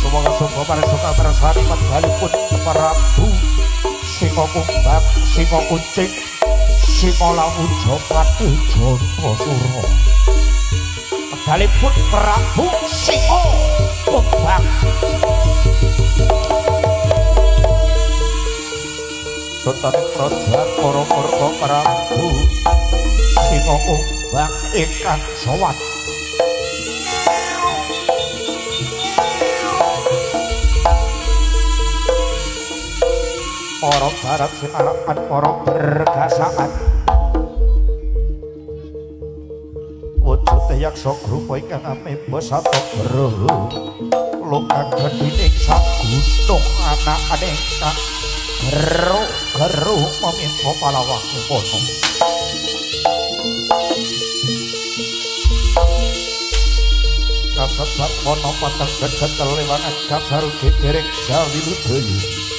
Sumangga para suka bersari pun Prabu Singa Kumbang Singa Kucing Singa Lawu Jopati Jonosuro medalipun Prabu Singa Kumbang Sultan Praja Para Prabu Singa Kumbang ingkang sowan para barat sinarapan para bergasaan wujude yaksa grupa ingkang ameba sata guru luka gedining sagunung anakane ingkang geru meminta palawakipun kasebat ana pateng gedhe kelewangan kasaru gegereng Jawi Ludaya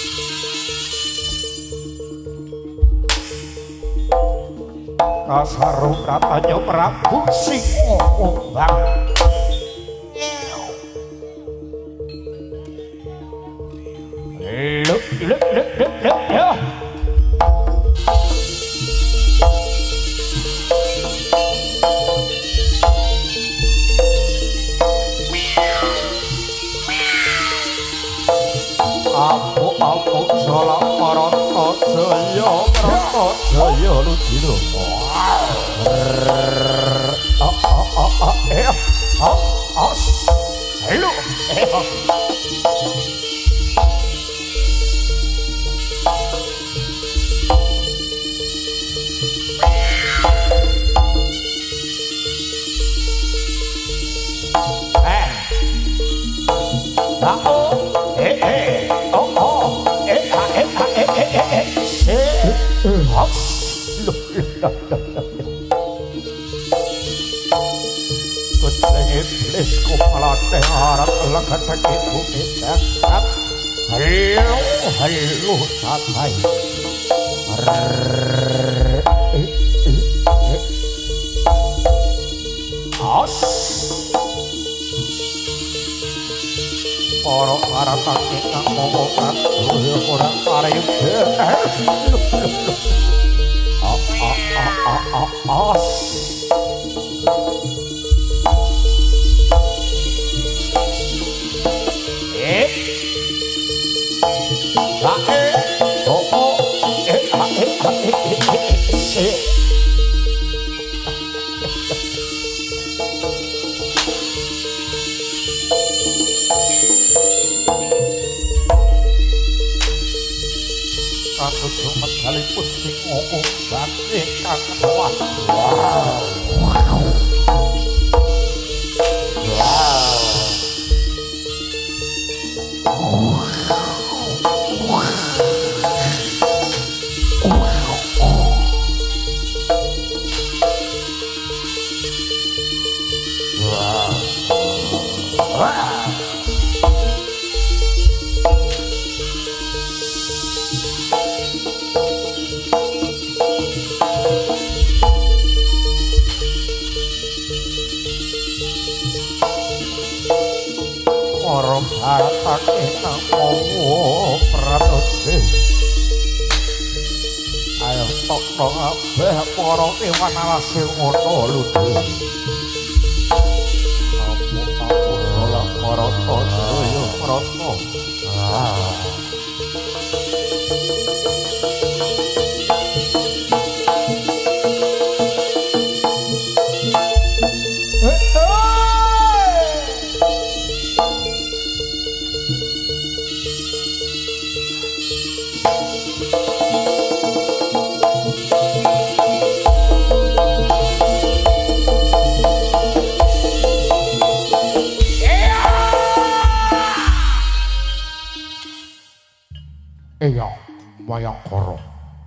kasaru pratanya Prabu Singa Kumbang luk ya Aku salah Marata Jaya Ludira Hello iblis kupalate harap lekatake bumi jagat halo santai para paratake kang ngomongan ora pareng Sumet kalipun Singa Kumbang ingkang sowan. Haratake namo pratode ayo tokno kabeh para kewan alas sing ngono lho apa marata jaya prata iya Mayangkara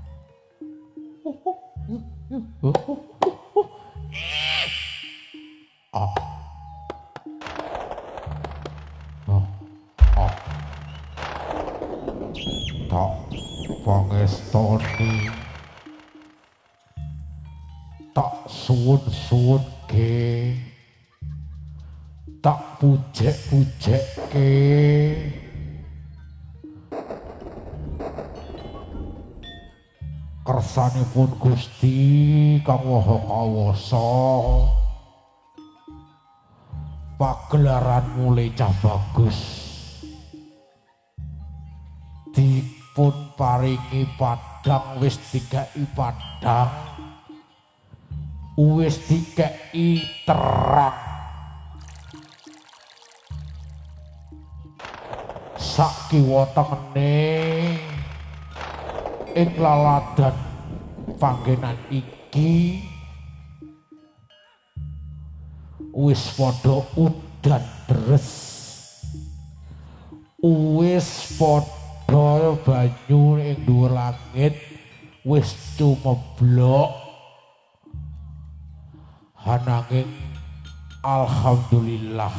tak pangestoni tak suwun-suwunke tak pujek-pujekke kersanipun Gusti kang Maha Kawasa. Pagelaran mulai cah bagus dipun paringi padang, wis dikei padang, wis dikei terang. Sakiwa tengene ing laladan panggenan iki wis padha udan deres, wis padha banyu ing dhuwur langit wis cumeblok. Ananging alhamdulillah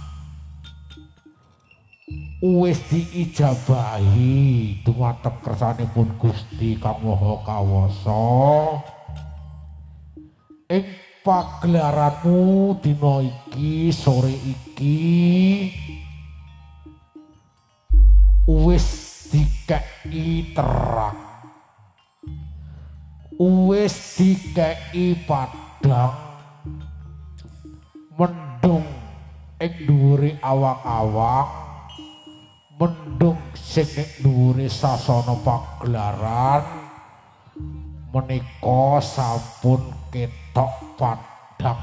wis diijabahi dumateng kersanipun Gusti Kang Maha Kawasa ing pagelaranmu dina iki, sore iki wis dikei terang, wis dikei padang, mendung ing dhuwure awak-awak, mendung sing ing dhuwure sasana pagelaran menika sampun ketok padang.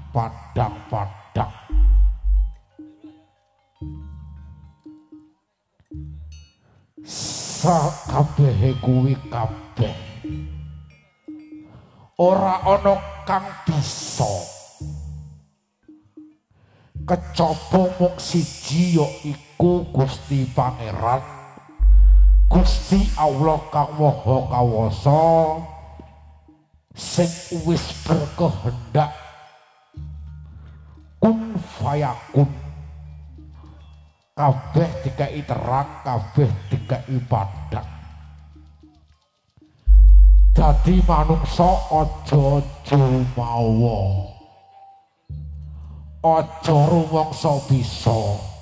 Sakabehe kuwi kabeh ora ana kang bisa kecapa mung siji, yaiku Gusti Pangeran, Gusti Allah Kang Maha Kawasa sing wis berkehendak kun fayakun, kabeh dikei terang, kabeh dikei padang. Dadi manungsa aja jumawa, aja rumangsa bisa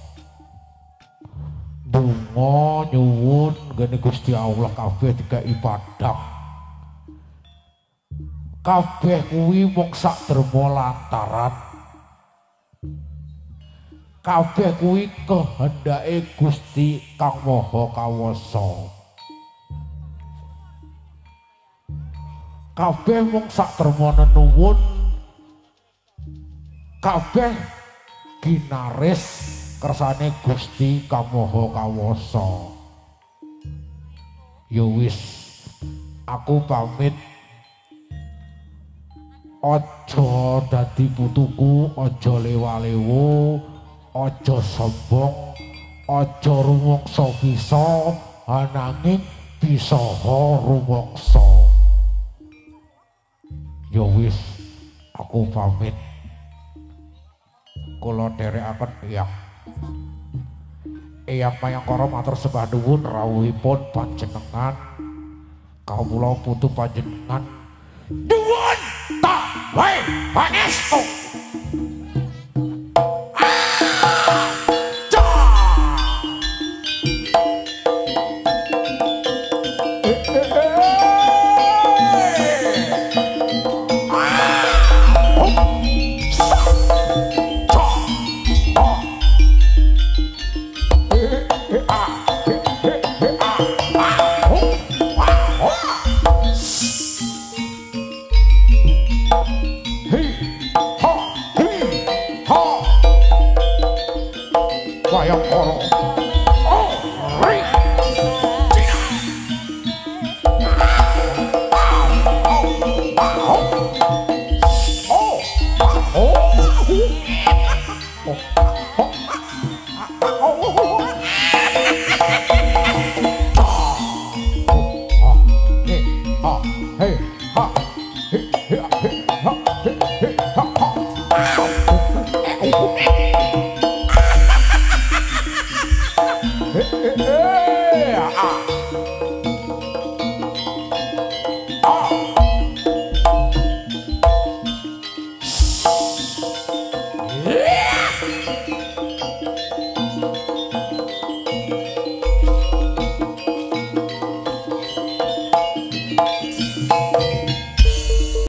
donga nyuwun ngene Gusti Allah kabeh dikei padang. Kabeh kuwi mung sak derma lantaran kabeh kuwi kehendake Gusti Kang Maha Kawasa. Kabeh mung sak derma nuwun, kabeh ginaris kersane Gusti Kang Maha Kawasa. Ya wis, aku pamit. Aja dadi putuku, aja lewa-lewo, aja sombong, aja rumangsa bisa, ananging bisa rumangsa. Ya wis, aku pamit. Kula dherekaken Eyang Mayangkara matur sembah nuwun rawuhipun panjenengan, kawula putu panjenengan nuwun tak wae pangestu. Mayangkara, oh,